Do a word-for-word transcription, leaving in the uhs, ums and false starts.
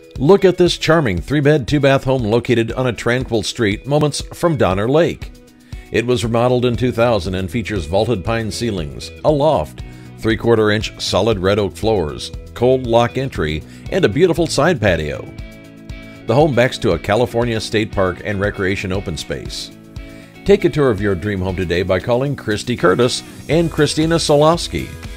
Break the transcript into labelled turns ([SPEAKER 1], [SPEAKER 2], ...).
[SPEAKER 1] Look at this charming three-bed, two-bath home located on a tranquil street moments from Donner Lake. It was remodeled in two thousand and features vaulted pine ceilings, a loft, three-quarter inch solid red oak floors, cold lock entry, and a beautiful side patio. The home backs to a California State Park and Recreation open space. Take a tour of your dream home today by calling Christy Curtis and Christina Solowski.